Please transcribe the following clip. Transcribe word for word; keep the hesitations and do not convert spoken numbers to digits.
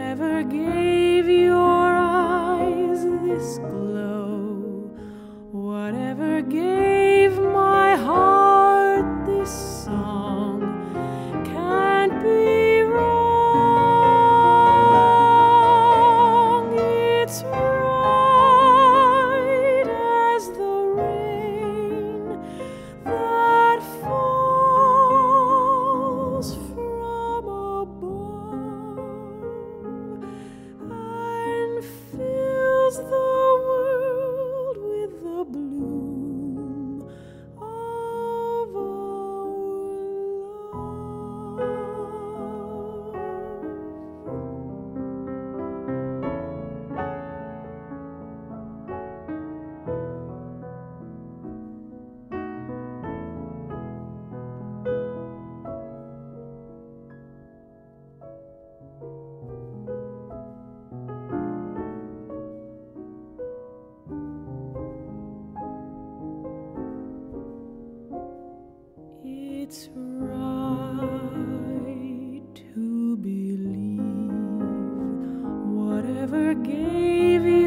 Whatever gave your eyes this glow, whatever gave my heart this song, can't be wrong. It's right as the rain that falls from above and fills the world with the bloom of our It's right to believe whatever gave you